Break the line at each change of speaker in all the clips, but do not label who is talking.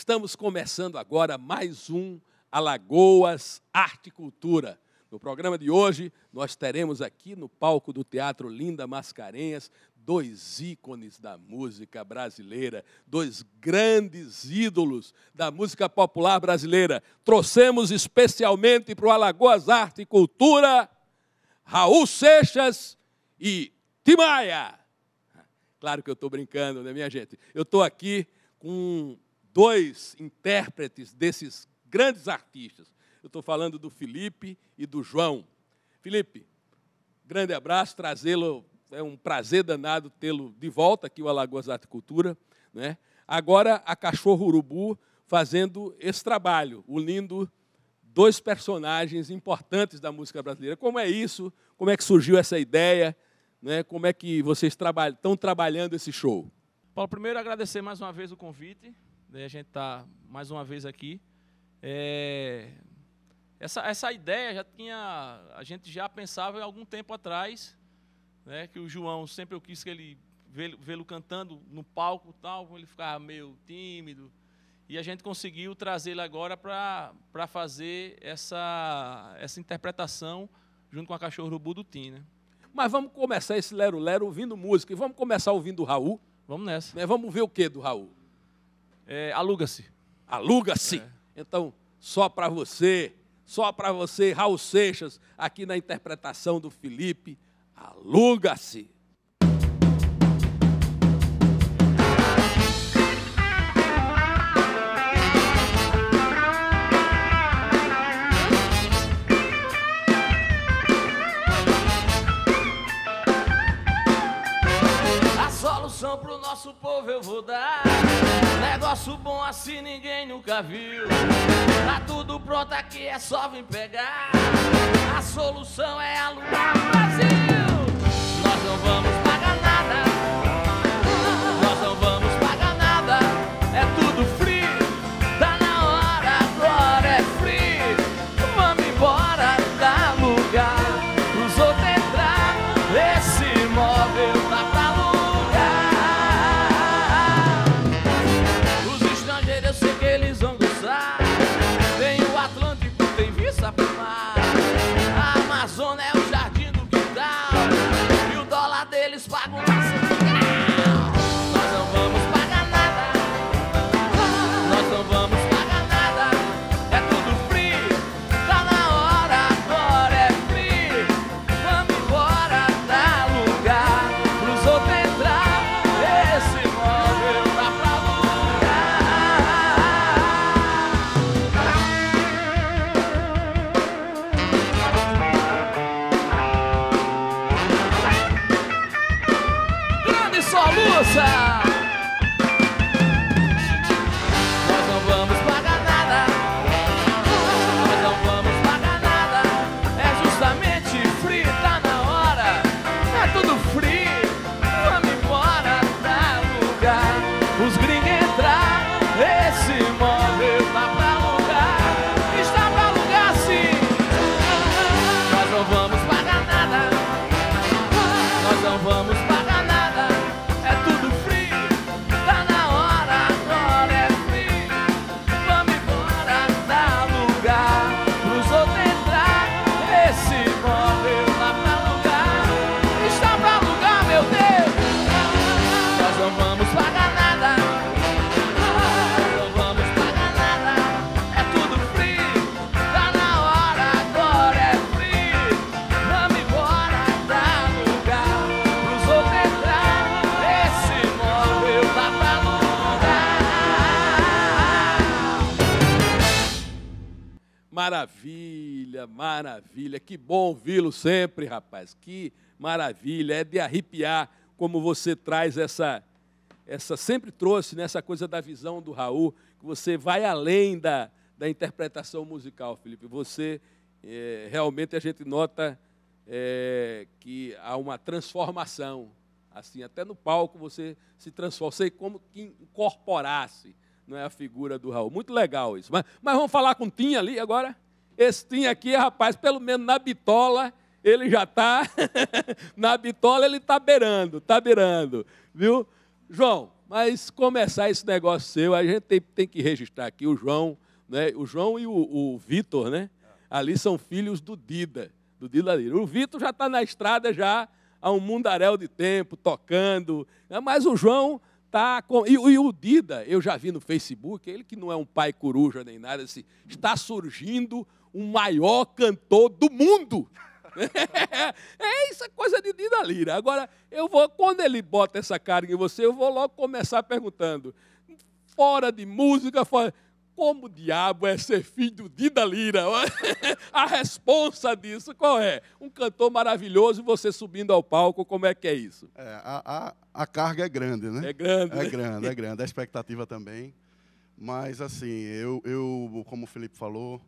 Estamos começando agora mais um Alagoas Arte e Cultura. No programa de hoje, nós teremos aqui no palco do Teatro Linda Mascarenhas dois ícones da música brasileira, dois grandes ídolos da música popular brasileira. Trouxemos especialmente para o Alagoas Arte e Cultura Raul Seixas e Tim Maia. Claro que eu estou brincando, né, minha gente? Eu estou aqui com dois intérpretes desses grandes artistas. Eu estou falando do Felipe e do João. Felipe, grande abraço, trazê-lo, é um prazer danado tê-lo de volta aqui, o Alagoas Arte e Cultura, né? Agora, a Cachorro Urubu fazendo esse trabalho, unindo dois personagens importantes da música brasileira. Como é isso? Como é que surgiu essa ideia? Né? Como é que vocês estão trabalhando esse show?
Paulo, primeiro agradecer mais uma vez o convite, né? A gente está mais uma vez aqui. Essa ideia a gente já pensava há algum tempo atrás, né? Que o João sempre eu quis que ele vê-lo cantando no palco, tal, ele ficava meio tímido, e a gente conseguiu trazê-lo agora para fazer essa interpretação junto com a Cachorro Urubu do Tim, né?
Mas vamos começar esse lero-lero ouvindo música. E vamos começar ouvindo o Raul.
Vamos nessa.
Né? Vamos ver o que do Raul?
Aluga-se.
Aluga-se. Então, só para você, Raul Seixas, aqui na interpretação do Felipe, Aluga-se.
Pro nosso povo eu vou dar negócio bom assim ninguém nunca viu. Tá tudo pronto aqui, é só vir pegar. A solução é alugar o Brasil. Nós não vamos pagar nada. Nós não vamos pagar nada. É tudo free. Tá na hora, agora é free. Vamos embora, dá lugar pros outros entrar. Esse imóvel tá pra alugar. A Amazônia é o jardim do quintal e o dólar deles paga o nosso real. Nós não vamos pagar nada. Nós não vamos pagar nada. É tudo free. Tá na hora, agora é free. Vamos embora, dá lugar pros outros entrar. Esse imóvel tá pra Soluça! Nós não vamos pagar nada. Nós não vamos pagar nada. É justamente free, tá na hora. É tudo free. Vamos embora, dá lugar os gringos entrar. Esse imóvel tá pra alugar. Está pra alugar sim. Nós não vamos pagar nada. Nós não vamos pagar nada.
Maravilha, maravilha. Que bom vê-lo sempre, rapaz. Que maravilha. É de arrepiar como você traz essa sempre trouxe nessa coisa da visão do Raul, que você vai além da interpretação musical, Felipe. Você, realmente, a gente nota que há uma transformação. Assim, até no palco você se transforma. Você como que incorporasse, não é, a figura do Raul. Muito legal isso. Mas vamos falar com o Tim ali agora? Esse Tim aqui, rapaz, pelo menos na bitola, ele já está... na bitola ele está beirando, viu? João, Mas começar esse negócio seu, a gente tem que registrar aqui o João, né? O João e o Vitor, né? Ali são filhos do Dida Lira. O Vitor já está na estrada já há um mundaréu de tempo, tocando, mas o João está com... E o Dida, eu já vi no Facebook, ele que não é um pai coruja nem nada, assim, está surgindo o maior cantor do mundo. Isso é coisa de Dida Lira. Agora, quando ele bota essa carga em você, eu vou logo começar perguntando, fora de música, como diabo é ser filho do Dida Lira? A responsa disso, qual é? Um cantor maravilhoso e você subindo ao palco, como é que é isso?
A carga é grande, né?
É grande,
É
né?
grande, é grande. A expectativa também. Mas, assim, eu como o Felipe falou,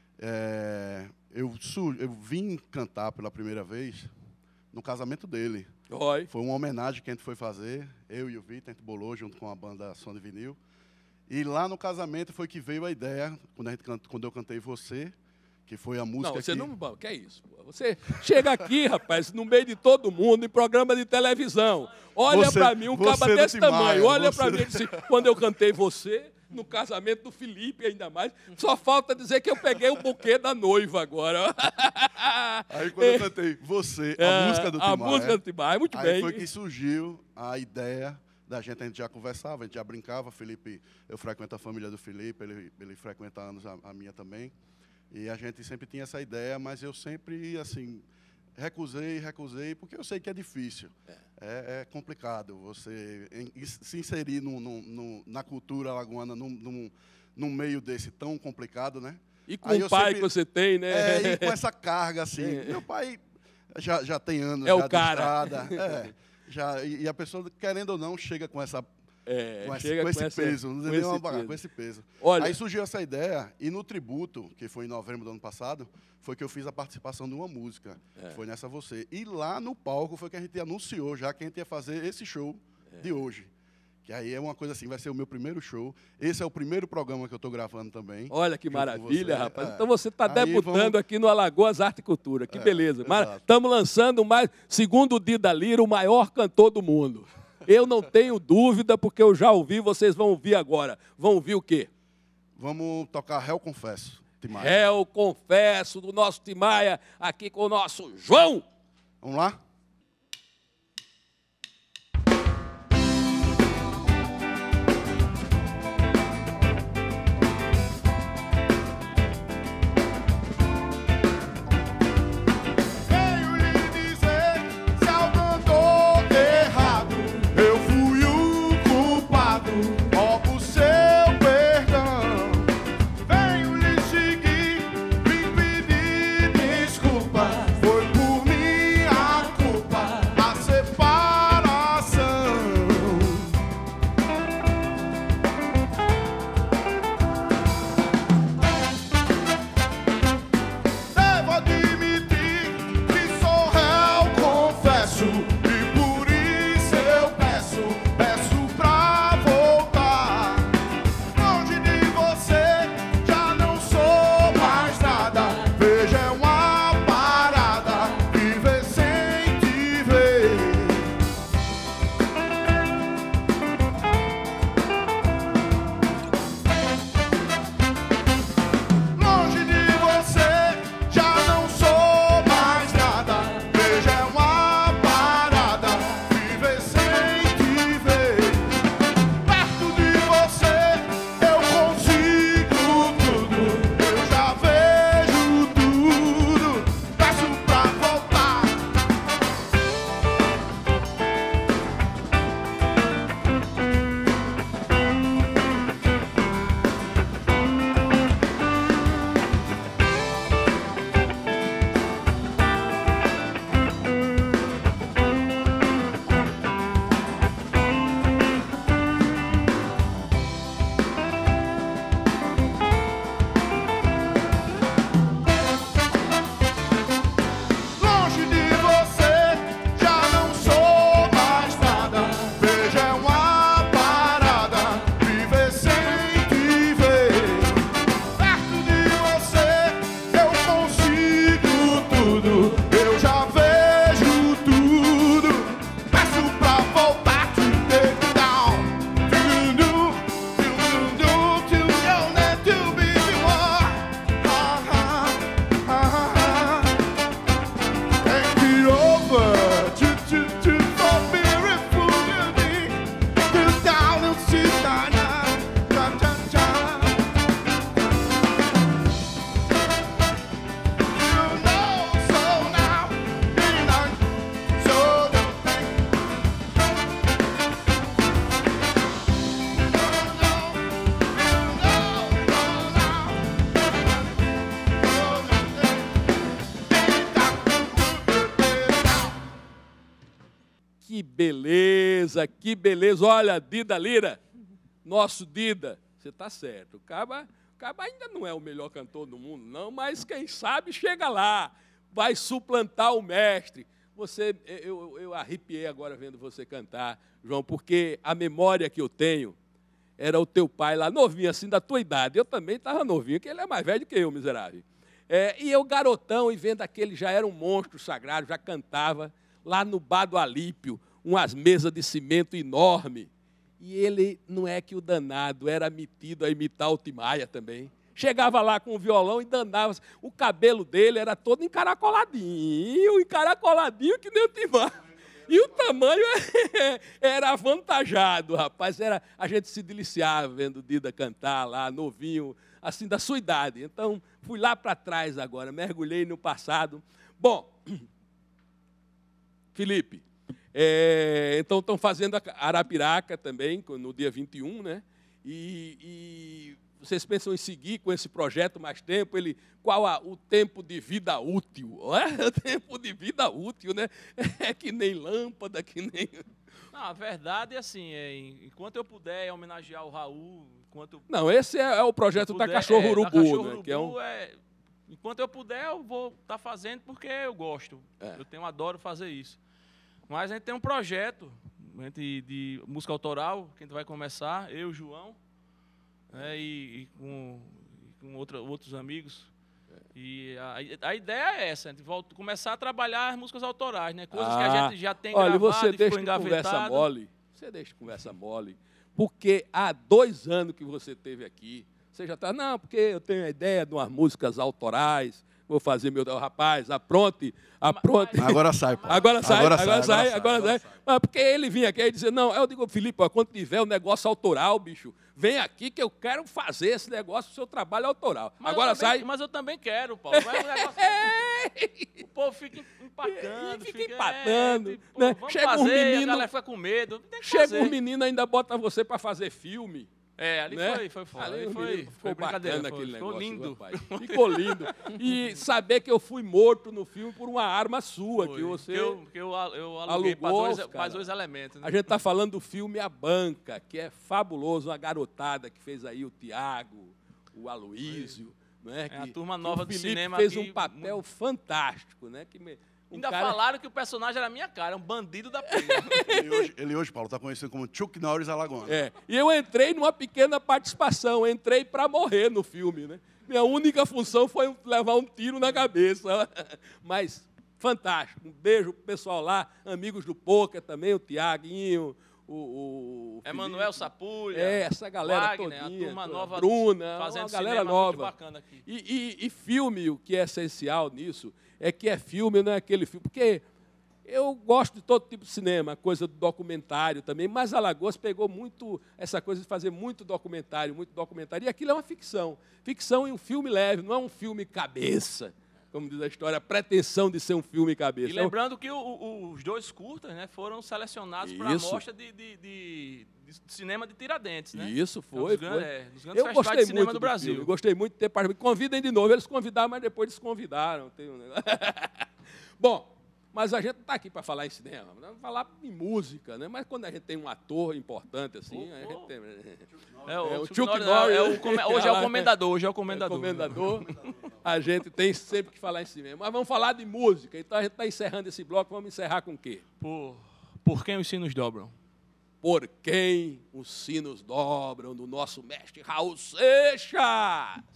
eu vim cantar pela primeira vez no casamento dele.
Oi.
Foi uma homenagem que a gente foi fazer, eu e o Vitor, a gente bolou junto com a banda Som de Vinil. E lá no casamento foi que veio a ideia, quando eu cantei Você, que foi a música
Não, você
que...
não... Que é isso? Pô? Você chega aqui, rapaz, no meio de todo mundo, em programa de televisão. Olha para mim, um caba desse tamanho. Olha para mim e disse, quando eu cantei Você, no casamento do Felipe ainda mais, só falta dizer que eu peguei o buquê da noiva agora.
Aí quando eu cantei Você, a música do Tim Maia.
A música do Tim Maia, muito bem.
Aí foi que surgiu a ideia da gente, a gente já conversava, a gente já brincava. Felipe, eu frequento a família do Felipe, ele frequenta há anos a minha também. E a gente sempre tinha essa ideia, mas eu sempre, assim, recusei, porque eu sei que é difícil. É complicado você se inserir na cultura alagoana, num meio desse tão complicado, né?
E com o pai que você tem, né?
E com essa carga, assim. Meu pai já tem anos
já
o cara. De estrada. E a pessoa, querendo ou não, chega com esse peso. Com esse peso.
Olha,
aí surgiu essa ideia, e no tributo, que foi em novembro do ano passado, foi que eu fiz a participação de uma música. Foi nessa Você. E lá no palco foi que a gente anunciou já que a gente ia fazer esse show de hoje. Que aí é uma coisa assim, vai ser o meu primeiro show. Esse é o primeiro programa que eu estou gravando também.
Olha que maravilha, rapaz. Então você está debutando aqui no Alagoas Arte e Cultura. Que beleza. Estamos lançando mais, segundo o Dida Lira, o maior cantor do mundo. Eu não tenho dúvida, porque eu já ouvi, vocês vão ouvir agora. Vão ouvir o quê?
Vamos tocar Réu Confesso, Tim Maia.
Réu Confesso, do nosso Tim Maia, aqui com o nosso João.
Vamos lá?
Foi por minha culpa.
que beleza, que beleza. Olha, Dida Lira, nosso Dida, você está certo. O Caba ainda não é o melhor cantor do mundo, não, mas quem sabe chega lá, vai suplantar o mestre. Eu arrepiei agora vendo você cantar, João, porque a memória que eu tenho era o teu pai lá, novinho, assim, da tua idade. Eu também estava novinho, porque ele é mais velho que eu, miserável. E eu, garotão, e vendo aquele, já era um monstro sagrado, já cantava, lá no bar do Alípio, umas mesas de cimento enorme. E ele, não é que o danado, era metido a imitar o Tim Maia também. Chegava lá com o violão e danava. O cabelo dele era todo encaracoladinho que nem o Tim Maia. E o tamanho era avantajado, rapaz. A gente se deliciava vendo o Dida cantar lá, novinho, assim, da sua idade. Então, fui lá para trás agora, mergulhei no passado. Bom, Felipe, então estão fazendo a Arapiraca também, no dia 21, né? E vocês pensam em seguir com esse projeto mais tempo? Qual o tempo de vida útil? O tempo de vida útil, né? É que nem lâmpada, que nem...
Não, a verdade é assim, enquanto eu puder homenagear o Raul...
Não, esse é o projeto da Cachorro Urubu, né? Que
enquanto eu puder, eu vou estar fazendo porque eu gosto. Eu adoro fazer isso. Mas a gente tem um projeto de música autoral, que a gente vai começar, eu e o João, e com outros amigos. E a ideia é essa, a gente começar a trabalhar as músicas autorais, né? Coisas que a gente já tem gravado
você
e ficou engavetado.
Você deixa conversa mole, porque há 2 anos que você esteve aqui, você já está, não, porque eu tenho a ideia de umas músicas autorais, vou fazer rapaz, apronte.
Agora sai, pô.
Agora sai. Mas porque ele vinha aqui e dizia, não, eu digo, Felipe, quando tiver um negócio autoral, bicho, vem aqui que eu quero fazer esse negócio, o seu trabalho autoral.
Mas eu também quero, Paulo. O povo fica empatando.
Fica empatando. Né?
Vamos chega fazer, menino, a galera fica com medo.
Chega um menino ainda bota você para fazer filme.
Ali foi foda.
Ficou bacana aquele negócio.
Ficou lindo.
Rapaz. Ficou lindo. E saber que eu fui morto no filme por uma arma sua, que você
eu aluguei para 2 elementos. Né?
A gente está falando do filme A Banca, que é fabuloso, uma garotada que fez aí o Tiago, o Aloísio. Né?
A turma nova do cinema
fez um papel fantástico, né?
Ainda falaram que o personagem era a minha cara, um bandido da pena.
Ele hoje, Paulo, está conhecido como Chuck Norris Alagoano.
E eu entrei numa pequena participação, entrei para morrer no filme, né? Minha única função foi levar um tiro na cabeça. Mas, fantástico. Um beijo pro pessoal lá, amigos do Poker também, o Tiaguinho, o
Emanuel Sapulha.
Essa galera
Wagner,
todinha.
A turma nova,
Bruna,
fazendo
uma galera nova.
muito bacana aqui.
E filme, o que é essencial nisso, é que é filme, não é aquele filme. Porque eu gosto de todo tipo de cinema, coisa do documentário também, mas Alagoas pegou muito essa coisa de fazer muito documentário. E aquilo é uma ficção. Ficção em um filme leve, não é um filme cabeça, como diz a história, a pretensão de ser um filme cabeça.
E lembrando que os 2 curtas, né, foram selecionados para a mostra de cinema de Tiradentes. Né?
Isso, foi.
Dos grandes festivais de cinema do Brasil.
Eu gostei muito de ter participado. Convidem de novo. Eles convidaram, mas depois desconvidaram. Tem um negócio. Bom, mas a gente não está aqui para falar em cinema, vamos falar em música, né? Mas quando a gente tem um ator importante assim, a gente tem...
o Chuck Norris. Hoje é o comendador. A gente tem sempre que falar em cinema. Mas vamos falar de música. Então a gente está encerrando esse bloco. Vamos encerrar com o quê? Por quem os sinos dobram?
Por quem os sinos dobram, do nosso mestre Raul Seixas.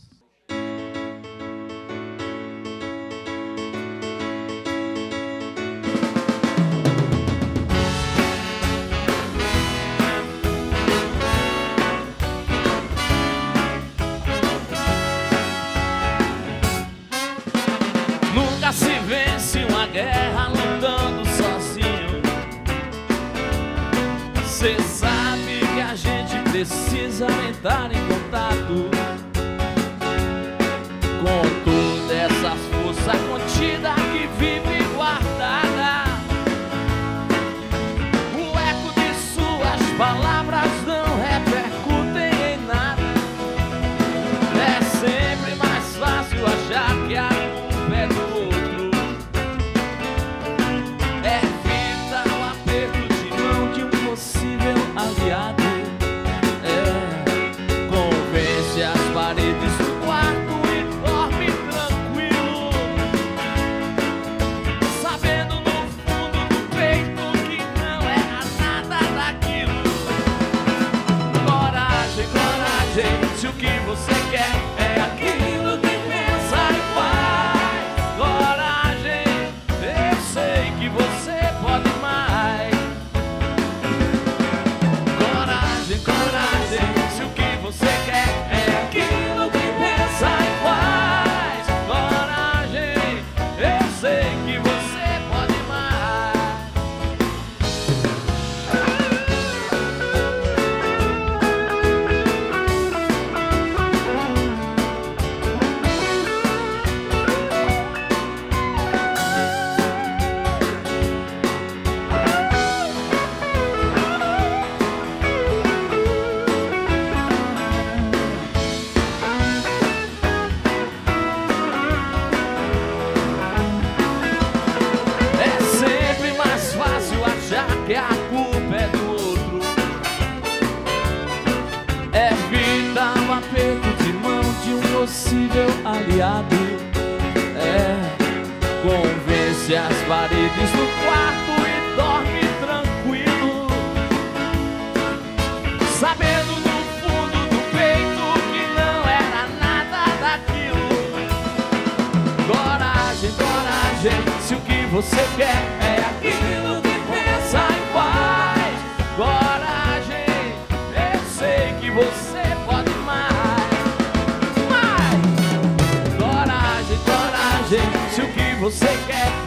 Nunca se vence uma guerra lutando sozinho. Cê sabe que a gente precisa entrar em contato com toda essa força contida que vive guardada. O eco de suas palavras não repercutem em nada. É sempre mais fácil achar que a culpa é do outro. Evita o aperto que a culpa é do outro. Evita o aperto de mão de um possível aliado. Convence as paredes do quarto e dorme tranquilo, sabendo no fundo do peito que não era nada daquilo. Coragem, coragem, se o que você quer é aquilo que pensa em paz. Coragem, eu sei que você pode mais. Coragem, coragem, se o que você quer